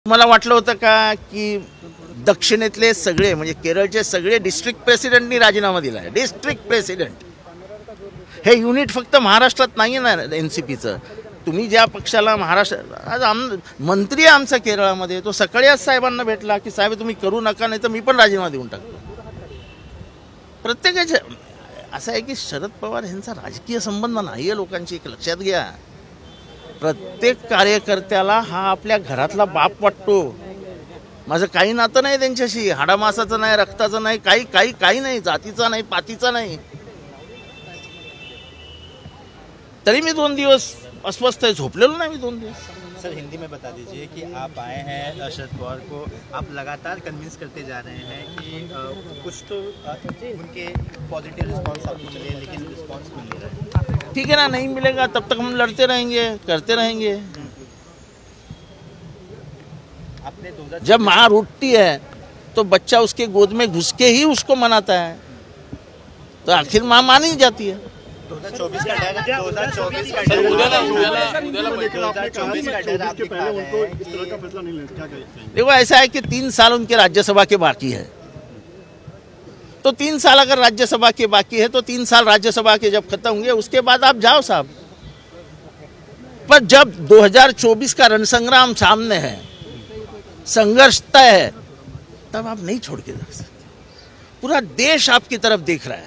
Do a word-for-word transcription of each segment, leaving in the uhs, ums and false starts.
मला वाटलं होतं का की दक्षिणेतले सगळे म्हणजे केरळचे सगळे डिस्ट्रिक्ट प्रेसिडेंटनी राजीनामा दिला आहे. डिस्ट्रिक्ट प्रेसिडेंट हे युनिट फक्त महाराष्ट्रात नाही ना एन सी पीचं. तुम्ही ज्या पक्षाला महाराष्ट्र आज आम मंत्री आहे आमचा केरळामध्ये, तो सकाळी आज साहेबांना भेटला की साहेब तुम्ही करू नका नाही तर मी पण राजीनामा देऊन टाकतो. प्रत्येकाचे असं आहे की शरद पवार यांचा राजकीय संबंध नाही आहे लोकांची, एक लक्षात घ्या. प्रत्येक कार्यकर्त्याला हा आपल्या घरातला बाप वाटतो. माझं काही नातं नाही त्यांच्याशी, हाडामासाचं नाही, रक्ताचं नाही, काही काही काही नाही, जातीचा नाही, पातीचा नाही. तरी मी दोन दिवस अस्वस्थ आहे, झोपलेलो नाही मी दोन दिवस. सर हिंदी में बता दीजिए कि आप आए हैं शरद पवार को आप लगातार कन्विंस करते जा रहे हैं कि आ, कुछ तो आ, उनके पॉजिटिव रिस्पांस आपको मिले, लेकिन रिस्पांस मिल नहीं रहा है. ठीक है ना, नहीं मिलेगा तब तक हम लड़ते रहेंगे, करते रहेंगे. आपने दो हज़ार जब माँ उठती है तो बच्चा उसके गोद में घुस के ही उसको मनाता है, तो आखिर माँ मान ही जाती है. दो हज़ार चौबीस का डर दो हज़ार चौबीस का डर दो हज़ार चौबीस का डर आप दिखा रहे हैं कि देखो ऐसा है कि तीन साल उनके राज्यसभा के बाकी है, तो तीन साल अगर राज्यसभा के बाकी है तो तीन साल राज्यसभा के जब खत्म होंगे उसके बाद आप जाओ साहब. पर जब दो हज़ार चौबीस का रणसंग्राम सामने है, संघर्ष तय है, तब आप नहीं छोड़ के जा सकते. पूरा देश आपकी तरफ देख रहा है.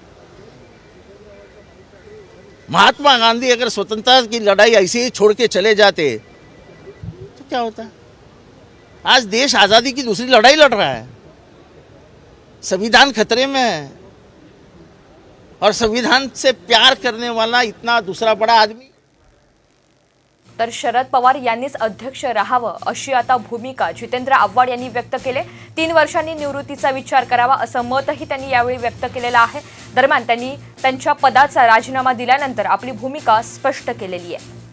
महात्मा गांधी अगर स्वतंत्रता की लड़ाई ऐसे ही छोड़ के चले जाते तो क्या होता. आज देश आज़ादी की दूसरी लड़ाई लड़ रहा है. संविधान खतरे में है और संविधान से प्यार करने वाला इतना दूसरा बड़ा आदमी. तर शरद पवार यांनीच अध्यक्ष राहावं अशी आता भूमिका जितेंद्र आव्हाड यांनी व्यक्त केले. तीन वर्षांनी निवृत्तीचा विचार करावा असं मतही त्यांनी यावेळी व्यक्त केलेलं आहे. दरम्यान त्यांनी त्यांच्या पदाचा राजीनामा दिल्यानंतर आपली भूमिका स्पष्ट केलेली आहे.